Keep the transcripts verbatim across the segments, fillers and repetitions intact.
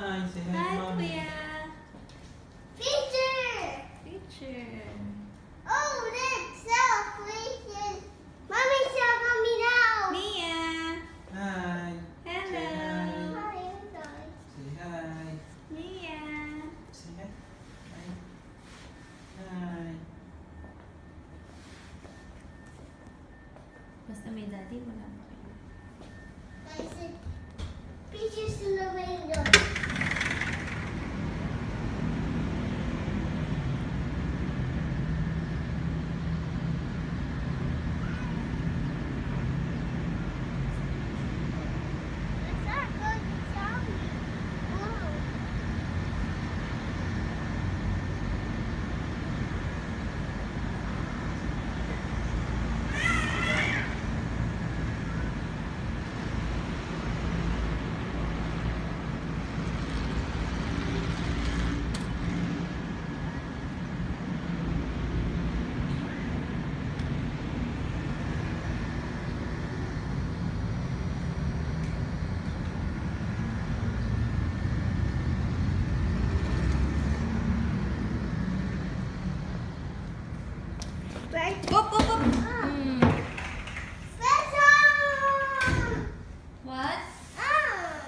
Hi, say hi, Hi, mommy. Kuya. Picture! Picture. Oh, that's so precious. Mommy, show mommy now. Mia. Hi. Hello. Hi, I'm sorry. Say hi. Mia. Say hi. Hi. Hi. Basta may daddy, wala pa kayo. I said, pictures in the window. That's not good to tell me. Wow. Right? Up, up, up. Hmm. Special! What? Ah!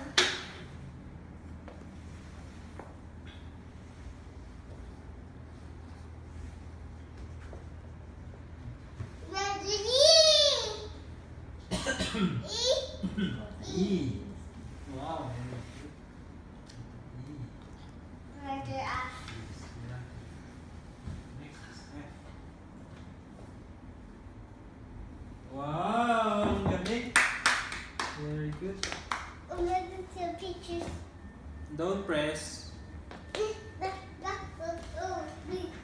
Ready? E. E. Wow. E. Letter F. Next is F. Wow, ang galing. Very good. Oh, look at the pictures. Don't press. Oh, oh, oh,